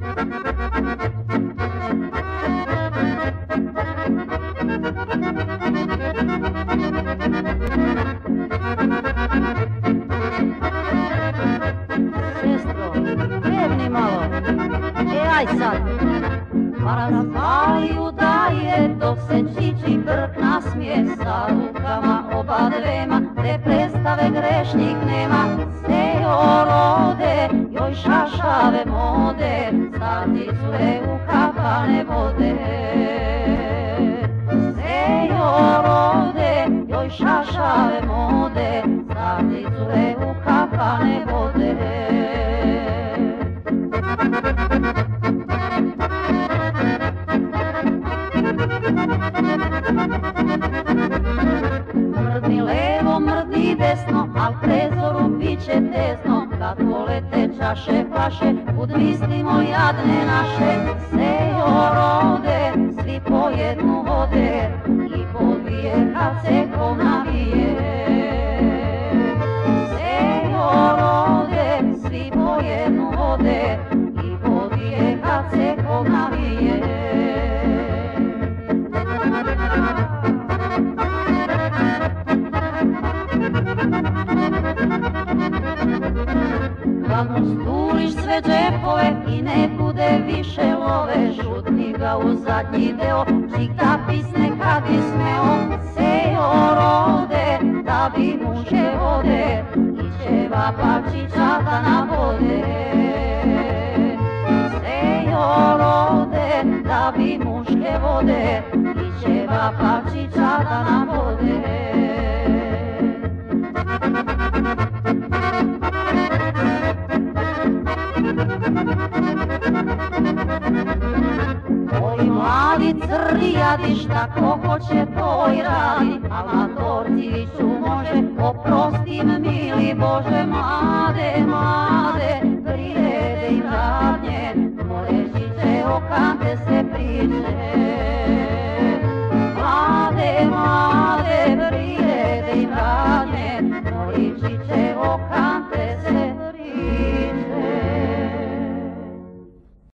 Sestro, pevni malo, aj sad. Pa razvaliju daje dok se čiči brk nasmije sa rukama oba dvema, te predstave grešnik nema. Sejo rode, joj šašave mode, starci cure u kapane vode. Sejo rode, joj šašave mode, starci cure u kapane vode. Mrdni levo, mrdni desno, al prezoru bit će tesno. Kad polete čaše flaše, udmislimo jadne naše. Sejo rode, svi po jednu vode, i podvije kad se ko navije. Sejo rode, svi po jednu vode, i podvije kad se ko navije. Kad mu stuliš sve džepove i ne bude više love, šutni ga u zadnji deo, čik da pisne kad bi smeo. Sejo rode, da bi muške vode, i ćevapa čičata na vode. Sejo rode, da bi muške vode, i ćevapa čičata na vode. Ovi mladi crni jadi, šta ko hoće to i radi, amatorci viću može, oprosti me mili Bože. Mlade, mlade, prirede im radnje, moreći će okante